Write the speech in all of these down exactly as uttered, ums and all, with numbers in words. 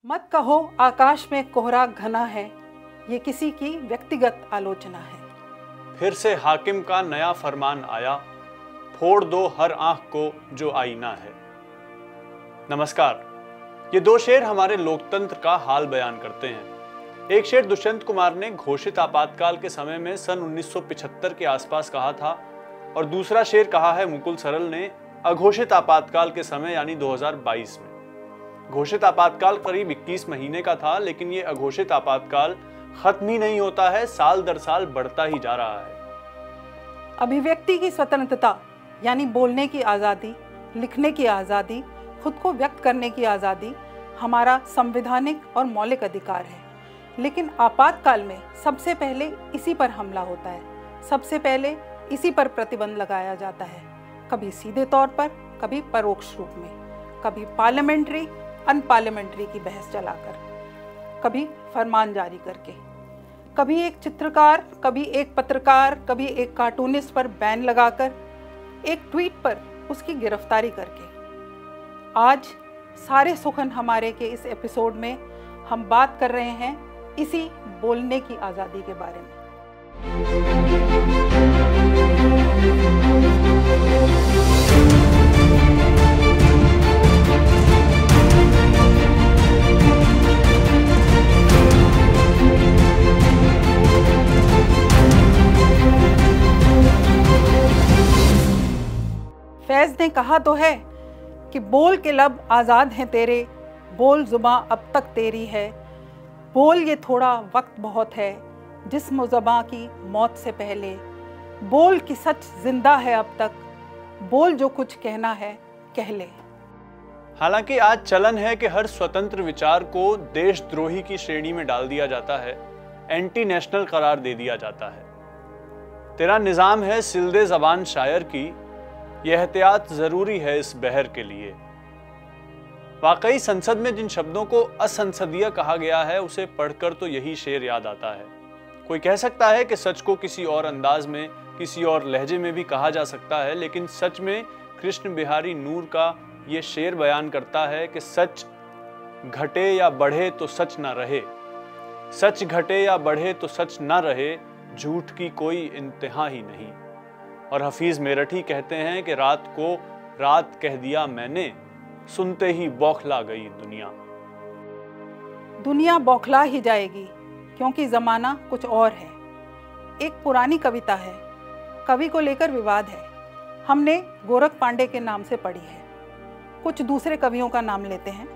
मत कहो आकाश में कोहरा घना है, ये किसी की व्यक्तिगत आलोचना है। फिर से हाकिम का नया फरमान आया, फोड़ दो हर आंख को जो आईना है। नमस्कार, ये दो शेर हमारे लोकतंत्र का हाल बयान करते हैं। एक शेर दुष्यंत कुमार ने घोषित आपातकाल के समय में सन उन्नीस सौ पचहत्तर के आसपास कहा था और दूसरा शेर कहा है मुकुल सरल ने अघोषित आपातकाल के समय यानी दो हज़ार बाईस में। घोषित आपातकाल करीब इक्कीस महीने का था, लेकिन ये अघोषित आपातकाल खत्म ही नहीं होता है, साल दर साल बढ़ता ही जा रहा है। अभिव्यक्ति की स्वतंत्रता यानी बोलने की आज़ादी, लिखने की आज़ादी, खुद को व्यक्त करने की आज़ादी हमारा संवैधानिक और मौलिक अधिकार है। लेकिन आपातकाल में सबसे पहले इसी पर हमला होता है, सबसे पहले इसी पर प्रतिबंध लगाया जाता है, कभी सीधे तौर पर, कभी परोक्ष रूप में, कभी पार्लियामेंट्री अनपार्लियामेंट्री की बहस चलाकर, कभी फरमान जारी करके, कभी एक चित्रकार, कभी एक पत्रकार, कभी एक कार्टूनिस्ट पर बैन लगाकर, एक ट्वीट पर उसकी गिरफ्तारी करके। आज सारे सुखन हमारे के इस एपिसोड में हम बात कर रहे हैं इसी बोलने की आज़ादी के बारे में। फैज़ ने कहा तो है कि बोल के लब आज़ाद हैं तेरे, बोल ज़ुबां अब तक तेरी है, बोल ये थोड़ा वक्त बहुत है जिस्म ज़बां की मौत से पहले, बोल कि सच जिंदा है अब तक, बोल जो कुछ कहना है कह ले। हालांकि आज चलन है कि हर स्वतंत्र विचार को देशद्रोही की श्रेणी में डाल दिया जाता है, एंटी नेशनल करार दे दिया जाता है। तेरा निज़ाम है सिलदे ज़बान शायर की, यह एहतियात जरूरी है इस बहर के लिए। वाकई संसद में जिन शब्दों को असंसदीय कहा गया है उसे पढ़कर तो यही शेर याद आता है। कोई कह सकता है कि सच को किसी और अंदाज में, किसी और लहजे में भी कहा जा सकता है, लेकिन सच में कृष्ण बिहारी नूर का ये शेर बयान करता है कि सच घटे या बढ़े तो सच ना रहे, सच घटे या बढ़े तो सच ना रहे, झूठ की कोई इंतहा ही नहीं। और हफीज मेरठी कहते हैं कि रात को रात कह दिया मैंने, सुनते ही बौखला गई दुनिया। दुनिया बौखला ही जाएगी क्योंकि ज़माना कुछ और है। एक पुरानी कविता है, कवि को लेकर विवाद है, हमने गोरख पांडे के नाम से पढ़ी है। कुछ दूसरे कवियों का नाम लेते हैं।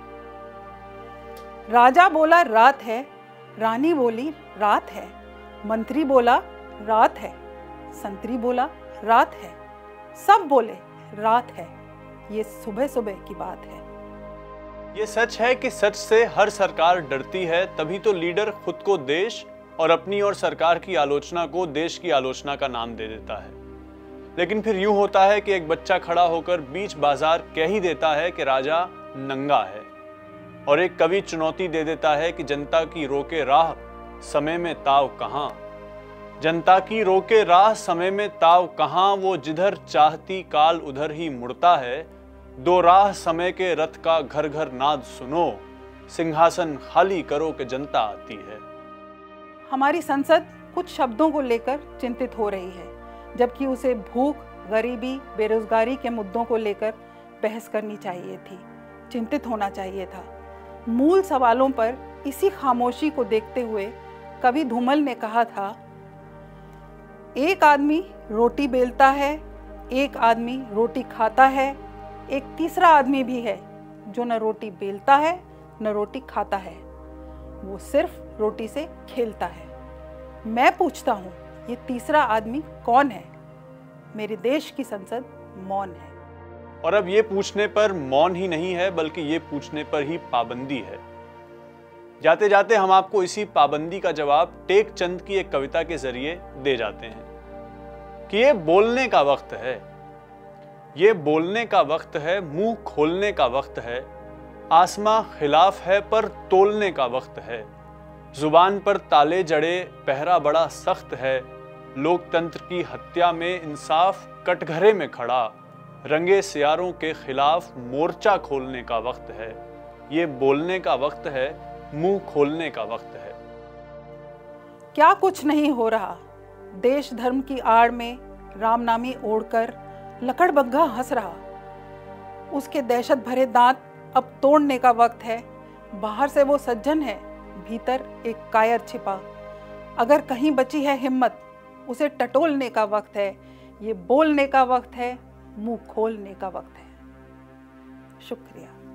राजा बोला रात है, रानी बोली रात है, मंत्री बोला रात है, संतरी बोला रात है, सब बोले रात है, ये सुबह सुबह की बात है। ये सच है कि सच से हर सरकार डरती है, तभी तो लीडर खुद को देश और अपनी और सरकार की आलोचना को देश की आलोचना का नाम दे देता है। लेकिन फिर यूं होता है कि एक बच्चा खड़ा होकर बीच बाजार कह ही देता है कि राजा नंगा है, और एक कवि चुनौती दे देता है कि जनता की रोके राह समय में ताव कहां, जनता की रोके राह समय में ताव कहां, वो जिधर चाहती काल उधर ही मुड़ता है, दो राह समय के रथ का घर घर नाद सुनो, सिंहासन खाली करो कि जनता आती है। हमारी संसद कुछ शब्दों को लेकर चिंतित हो रही है, जबकि उसे भूख, गरीबी, बेरोजगारी के मुद्दों को लेकर बहस करनी चाहिए थी, चिंतित होना चाहिए था। मूल सवालों पर इसी खामोशी को देखते हुए कवि धूमल ने कहा था, एक आदमी रोटी बेलता है, एक आदमी रोटी खाता है, एक तीसरा आदमी भी है जो न रोटी बेलता है न रोटी खाता है, वो सिर्फ रोटी से खेलता है। मैं पूछता हूँ, ये तीसरा आदमी कौन है? मेरे देश की संसद मौन है। और अब ये पूछने पर मौन ही नहीं है, बल्कि ये पूछने पर ही पाबंदी है। जाते जाते हम आपको इसी पाबंदी का जवाब टेक चंद की एक कविता के जरिए दे जाते हैं कि ये बोलने का वक्त है, ये बोलने का वक्त है, मुंह खोलने का वक्त है, आसमां खिलाफ है पर तोलने का वक्त है, जुबान पर ताले जड़े पहरा बड़ा सख्त है, लोकतंत्र की हत्या में इंसाफ कटघरे में खड़ा, रंगे सियारों के खिलाफ मोर्चा खोलने का वक्त है, ये बोलने का वक्त है, मुंह खोलने का वक्त है। क्या कुछ नहीं हो रहा, देश धर्म की आड़ में रामनामी ओढ़कर लकड़बग्घा हंस रहा। उसके दहशत भरे दांत अब तोड़ने का वक्त है। बाहर से वो सज्जन है, भीतर एक कायर छिपा। अगर कहीं बची है हिम्मत, उसे टटोलने का वक्त है। ये बोलने का वक्त है, मुंह खोलने का वक्त है। शुक्रिया।